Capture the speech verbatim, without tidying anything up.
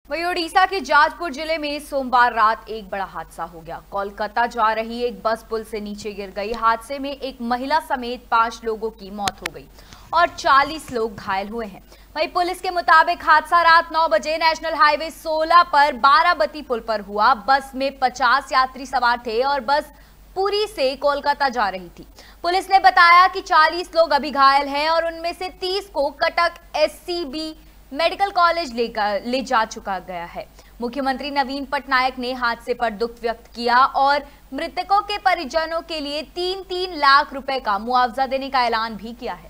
वहीं ओडिशा के जाजपुर जिले में सोमवार रात एक बड़ा हादसा हो गया। कोलकाता जा रही एक बस पुल से नीचे गिर गई। हादसे में एक महिला समेत पांच लोगों की मौत हो गई और चालीस लोग घायल हुए हैं। वहीं पुलिस के मुताबिक हादसा रात नौ बजे नेशनल हाईवे सोलह पर बाराबती पुल पर हुआ। बस में पचास यात्री सवार थे और बस पुरी से कोलकाता जा रही थी। पुलिस ने बताया कि चालीस लोग अभी घायल हैं और उनमें से तीस को कटक एससीबी मेडिकल कॉलेज लेकर ले जा चुका गया है। मुख्यमंत्री नवीन पटनायक ने हादसे पर दुख व्यक्त किया और मृतकों के परिजनों के लिए तीन तीन लाख रुपए का मुआवजा देने का ऐलान भी किया है।